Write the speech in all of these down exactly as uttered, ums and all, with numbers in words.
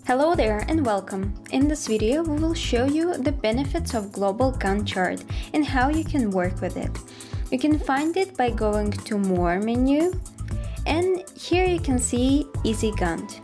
Hello there and welcome. In this video, we will show you the benefits of Global Gantt Chart and how you can work with it. You can find it by going to More menu, and here you can see Easy Gantt.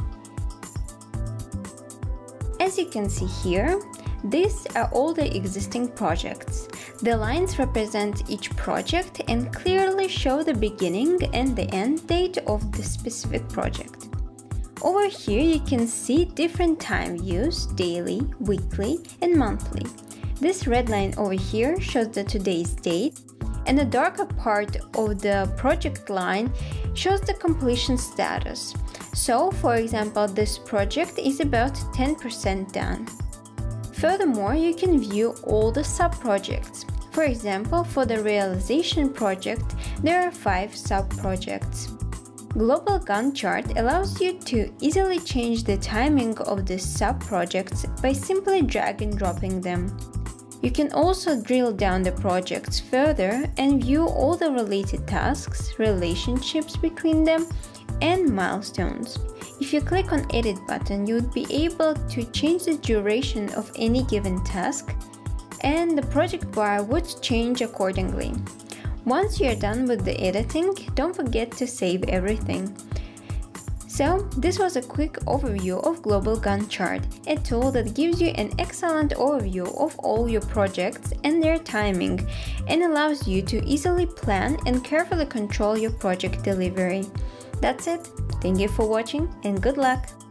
As you can see here, these are all the existing projects. The lines represent each project and clearly show the beginning and the end date of the specific project. Over here you can see different time views, daily, weekly, and monthly. This red line over here shows the today's date, and the darker part of the project line shows the completion status. So, for example, this project is about ten percent done. Furthermore, you can view all the sub-projects. For example, for the realization project, there are five sub-projects. Global Gantt Chart allows you to easily change the timing of the sub-projects by simply drag and dropping them. You can also drill down the projects further and view all the related tasks, relationships between them, and milestones. If you click on Edit button, you would be able to change the duration of any given task, and the project bar would change accordingly. Once you're done with the editing, don't forget to save everything. So, this was a quick overview of Global Gantt Chart, a tool that gives you an excellent overview of all your projects and their timing, and allows you to easily plan and carefully control your project delivery. That's it. Thank you for watching and good luck!